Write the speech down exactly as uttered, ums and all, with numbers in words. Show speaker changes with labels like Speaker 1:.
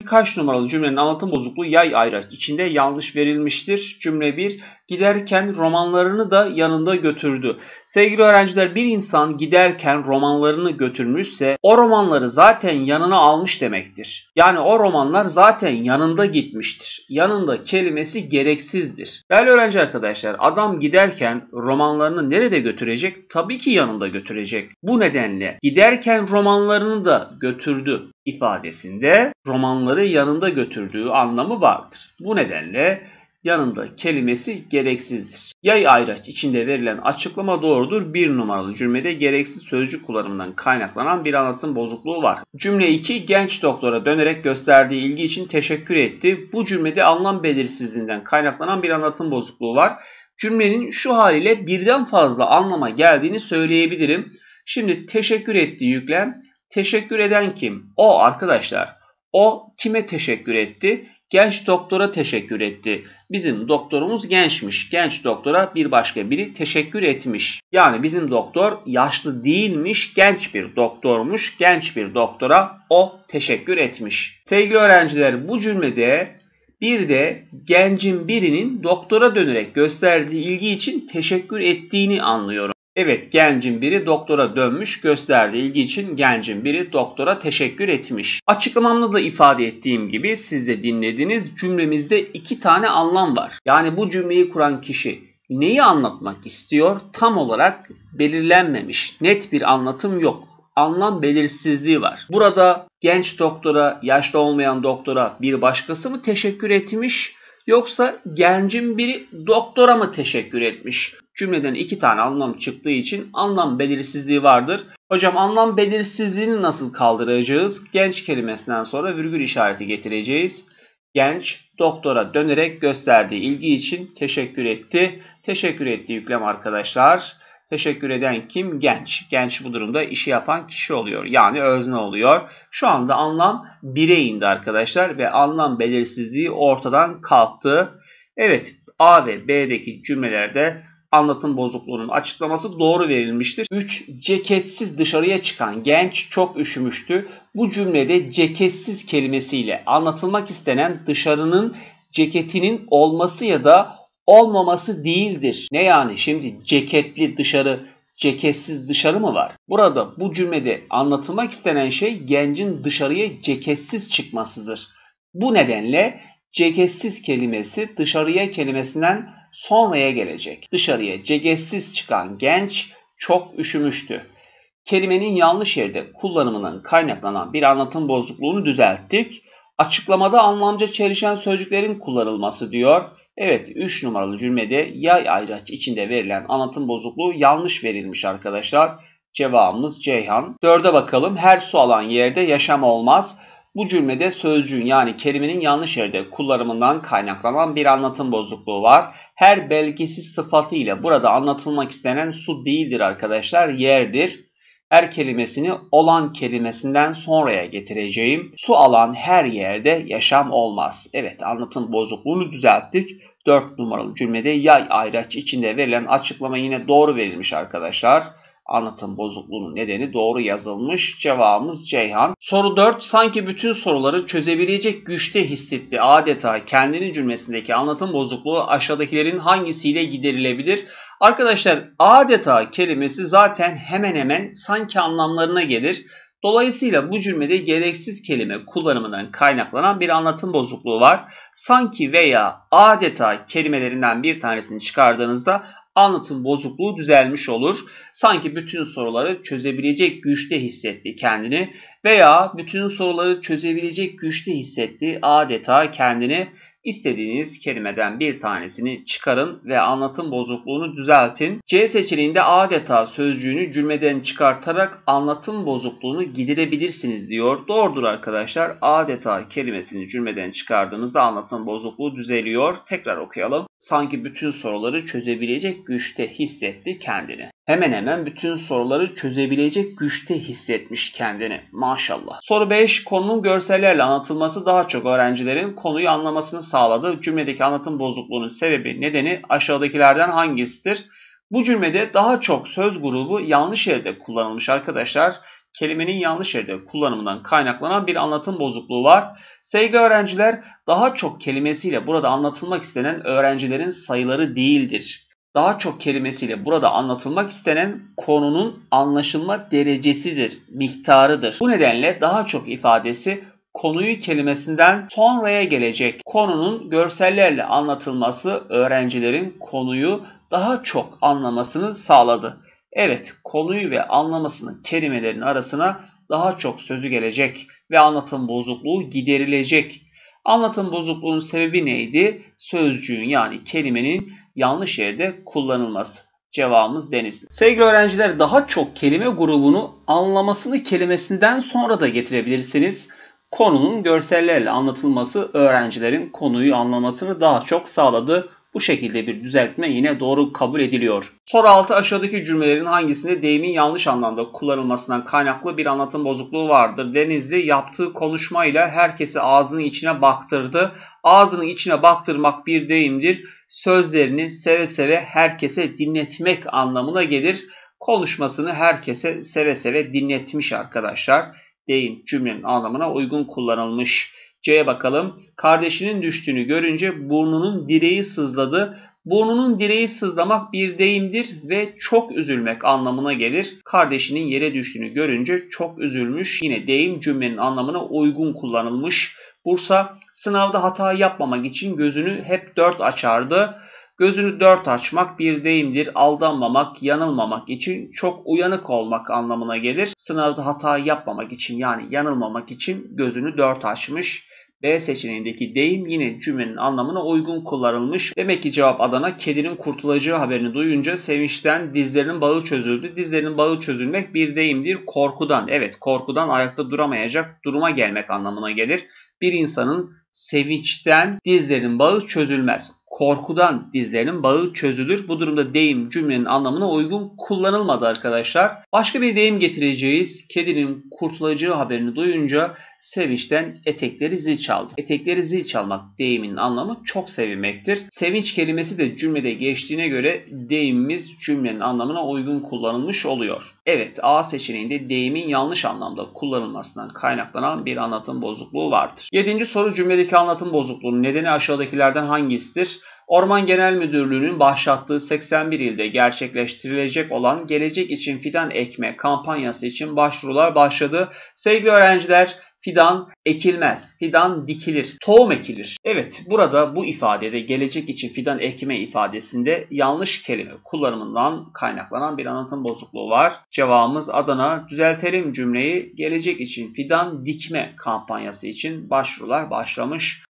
Speaker 1: Kaç numaralı cümlenin anlatım bozukluğu yay ayraç içinde yanlış verilmiştir? Cümle bir. Giderken romanlarını da yanında götürdü. Sevgili öğrenciler, bir insan giderken romanlarını götürmüşse o romanları zaten yanına almış demektir. Yani o romanlar zaten yanında gitmiştir. Yanında kelimesi gereksizdir. Değerli öğrenci arkadaşlar, adam giderken romanlarını nerede götürecek? Tabii ki yanında götürecek. Bu nedenle giderken romanlarını da götürdü ifadesinde romanları yanında götürdüğü anlamı vardır. Bu nedenle yanında kelimesi gereksizdir. Yay ayraç içinde verilen açıklama doğrudur. Bir numaralı cümlede gereksiz sözcük kullanımından kaynaklanan bir anlatım bozukluğu var. Cümle iki. Genç doktora dönerek gösterdiği ilgi için teşekkür etti. Bu cümlede anlam belirsizliğinden kaynaklanan bir anlatım bozukluğu var. Cümlenin şu haliyle birden fazla anlama geldiğini söyleyebilirim. Şimdi teşekkür etti yüklem. Teşekkür eden kim? O arkadaşlar. O kime teşekkür etti? Genç doktora teşekkür etti. Bizim doktorumuz gençmiş. Genç doktora bir başka biri teşekkür etmiş. Yani bizim doktor yaşlı değilmiş, genç bir doktormuş. Genç bir doktora o teşekkür etmiş. Sevgili öğrenciler, bu cümlede bir de gencin birinin doktora dönerek gösterdiği ilgi için teşekkür ettiğini anlıyorum. Evet, gencin biri doktora dönmüş, gösterdiği ilgi için gencin biri doktora teşekkür etmiş. Açıklamamda da ifade ettiğim gibi siz de dinlediniz, cümlemizde iki tane anlam var. Yani bu cümleyi kuran kişi neyi anlatmak istiyor tam olarak belirlenmemiş. Net bir anlatım yok. Anlam belirsizliği var. Burada genç doktora, yaşlı olmayan doktora bir başkası mı teşekkür etmiş? Yoksa gencin biri doktora mı teşekkür etmiş? Cümleden iki tane anlam çıktığı için anlam belirsizliği vardır. Hocam anlam belirsizliğini nasıl kaldıracağız? Genç kelimesinden sonra virgül işareti getireceğiz. Genç doktora dönerek gösterdiği ilgi için teşekkür etti. Teşekkür etti yüklem arkadaşlar. Teşekkür eden kim? Genç. Genç bu durumda işi yapan kişi oluyor. Yani özne oluyor. Şu anda anlam bire indi arkadaşlar ve anlam belirsizliği ortadan kalktı. Evet, A ve B'deki cümlelerde anlatım bozukluğunun açıklaması doğru verilmiştir. üç. Ceketsiz dışarıya çıkan genç çok üşümüştü. Bu cümlede ceketsiz kelimesiyle anlatılmak istenen dışarının ceketinin olması ya da olmaması değildir. Ne yani şimdi ceketli dışarı, ceketsiz dışarı mı var? Burada bu cümlede anlatılmak istenen şey gencin dışarıya ceketsiz çıkmasıdır. Bu nedenle ceketsiz kelimesi dışarıya kelimesinden sonraya gelecek. Dışarıya ceketsiz çıkan genç çok üşümüştü. Kelimenin yanlış yerde kullanımından kaynaklanan bir anlatım bozukluğunu düzelttik. Açıklamada anlamca çelişen sözcüklerin kullanılması diyor. Evet, üç numaralı cümlede yay ayraç içinde verilen anlatım bozukluğu yanlış verilmiş arkadaşlar. Cevabımız Ceyhan. dörde bakalım. Her su alan yerde yaşam olmaz. Bu cümlede sözcüğün yani kelimenin yanlış yerde kullanımından kaynaklanan bir anlatım bozukluğu var. Her belgesiz sıfatı ile burada anlatılmak istenen su değildir arkadaşlar, yerdir. Her kelimesini olan kelimesinden sonraya getireceğim. Su alan her yerde yaşam olmaz. Evet, anlatım bozukluğunu düzelttik. dört numaralı cümlede yay ayraç içinde verilen açıklama yine doğru verilmiş arkadaşlar. Anlatım bozukluğunun nedeni doğru yazılmış. Cevabımız Ceyhan. Soru dört. Sanki bütün soruları çözebilecek güçte hissetti. Adeta kendinin cümlesindeki anlatım bozukluğu aşağıdakilerin hangisiyle giderilebilir? Arkadaşlar, adeta kelimesi zaten hemen hemen sanki anlamlarına gelir. Dolayısıyla bu cümlede gereksiz kelime kullanımından kaynaklanan bir anlatım bozukluğu var. Sanki veya adeta kelimelerinden bir tanesini çıkardığınızda anlatım bozukluğu düzelmiş olur. Sanki bütün soruları çözebilecek güçte hissetti kendini veya bütün soruları çözebilecek güçte hissetti adeta kendini. İstediğiniz kelimeden bir tanesini çıkarın ve anlatım bozukluğunu düzeltin. C seçeneğinde adeta sözcüğünü cümleden çıkartarak anlatım bozukluğunu giderebilirsiniz diyor. Doğrudur arkadaşlar. Adeta kelimesini cümleden çıkardığımızda anlatım bozukluğu düzeliyor. Tekrar okuyalım. Sanki bütün soruları çözebilecek güçte hissetti kendini. Hemen hemen bütün soruları çözebilecek güçte hissetmiş kendini. Maşallah. Soru beş. Konunun görsellerle anlatılması daha çok öğrencilerin konuyu anlamasını sağladı. Cümledeki anlatım bozukluğunun sebebi, nedeni aşağıdakilerden hangisidir? Bu cümlede daha çok söz grubu yanlış yerde kullanılmış arkadaşlar. kelimenin yanlış yerde kullanımından kaynaklanan bir anlatım bozukluğu var. Sevgili öğrenciler, daha çok kelimesiyle burada anlatılmak istenen öğrencilerin sayıları değildir. Daha çok kelimesiyle burada anlatılmak istenen konunun anlaşılma derecesidir, miktarıdır. Bu nedenle daha çok ifadesi konuyu kelimesinden sonraya gelecek. Konunun görsellerle anlatılması öğrencilerin konuyu daha çok anlamasını sağladı. Evet, konuyu ve anlamasının kelimelerin arasına daha çok sözü gelecek ve anlatım bozukluğu giderilecek. Anlatım bozukluğunun sebebi neydi? Sözcüğün yani kelimenin yanlış yerde kullanılması. Cevabımız Denizli. Sevgili öğrenciler, daha çok kelime grubunu anlamasını kelimesinden sonra da getirebilirsiniz. Konunun görsellerle anlatılması öğrencilerin konuyu anlamasını daha çok sağladı. Bu şekilde bir düzeltme yine doğru kabul ediliyor. Soru altı, aşağıdaki cümlelerin hangisinde deyimin yanlış anlamda kullanılmasından kaynaklı bir anlatım bozukluğu vardır? Denizli yaptığı konuşmayla herkesi ağzının içine baktırdı. Ağzının içine baktırmak bir deyimdir. Sözlerini seve seve herkese dinletmek anlamına gelir. Konuşmasını herkese seve seve dinletmiş arkadaşlar. Deyim cümlenin anlamına uygun kullanılmış. C'ye bakalım. Kardeşinin düştüğünü görünce burnunun direği sızladı. Burnunun direği sızlamak bir deyimdir ve çok üzülmek anlamına gelir. Kardeşinin yere düştüğünü görünce çok üzülmüş. Yine deyim cümlenin anlamına uygun kullanılmış. Bursa sınavda hata yapmamak için gözünü hep dört açardı. Gözünü dört açmak bir deyimdir. Aldanmamak, yanılmamak için çok uyanık olmak anlamına gelir. Sınavda hata yapmamak için yani yanılmamak için gözünü dört açmış. B seçeneğindeki deyim yine cümlenin anlamına uygun kullanılmış. Demek ki cevap Adana. Kedinin kurtulacağı haberini duyunca sevinçten dizlerinin bağı çözüldü. Dizlerinin bağı çözülmek bir deyimdir. Korkudan, evet korkudan ayakta duramayacak duruma gelmek anlamına gelir. Bir insanın sevinçten dizlerinin bağı çözülmez. Korkudan dizlerinin bağı çözülür. Bu durumda deyim cümlenin anlamına uygun kullanılmadı arkadaşlar. Başka bir deyim getireceğiz. Kedinin kurtulacağı haberini duyunca sevinçten etekleri zil çaldı. Etekleri zil çalmak deyimin anlamı çok sevinmektir. Sevinç kelimesi de cümlede geçtiğine göre deyimimiz cümlenin anlamına uygun kullanılmış oluyor. Evet, A seçeneğinde deyimin yanlış anlamda kullanılmasından kaynaklanan bir anlatım bozukluğu vardır. Yedinci soru, cümledeki anlatım bozukluğunun nedeni aşağıdakilerden hangisidir? Orman Genel Müdürlüğü'nün başlattığı seksen bir ilde gerçekleştirilecek olan Gelecek için Fidan Ekme kampanyası için başvurular başladı. Sevgili öğrenciler, fidan ekilmez, fidan dikilir, tohum ekilir. Evet, burada bu ifadede gelecek için fidan ekme ifadesinde yanlış kelime kullanımından kaynaklanan bir anlatım bozukluğu var. Cevabımız Adana. Düzeltelim cümleyi. Gelecek için fidan dikme kampanyası için başvurular başlamış.